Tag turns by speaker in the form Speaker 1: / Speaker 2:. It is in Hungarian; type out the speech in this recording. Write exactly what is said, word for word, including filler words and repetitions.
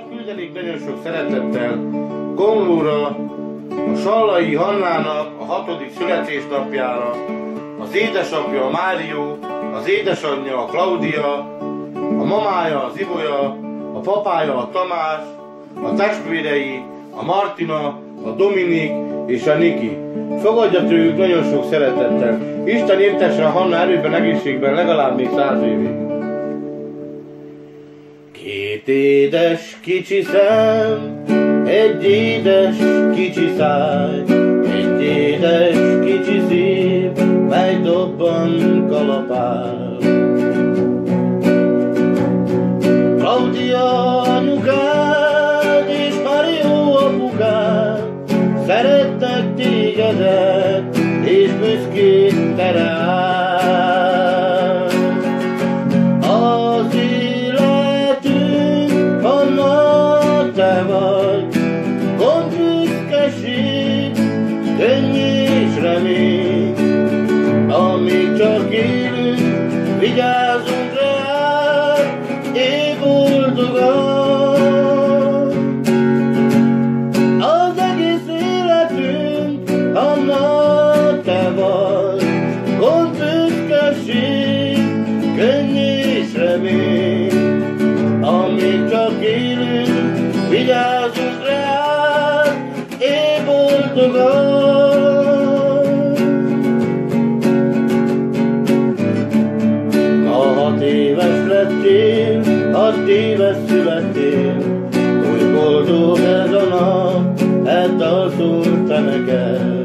Speaker 1: küldenék nagyon sok szeretettel Komlóra, a Sallai Hannának a hatodik születésnapjára, az édesapja a Mário, az édesanyja a Klaudia, a mamája az Ibolya, a papája a Tamás, a testvérei a Martina, a Dominik és a Niki. Fogadja tőlük nagyon sok szeretettel. Isten értesse a Hanna erőben, egészségben legalább még száz évig. Két édes kicsi szem, egy édes kicsi száj, egy édes kicsi szív, mely dobban kalapál. Klaudia anyukád és Mário apukád szeretnek tégedet, és büszkén te rád. Az életünk, Hanna, te vagy, gond, büszkeség, könny és remény. Amíg csak élünk, vigyázzunk rád, és boldogan. Az egész életünk, Hanna, te vagy, gond, büszkeség, könny és remény. Amíg csak élünk, vigyázzunk rád, és boldogan. Ma hat éves lettél, hat éves születtél, úgy boldog ez a nap, e dal szólt te neked.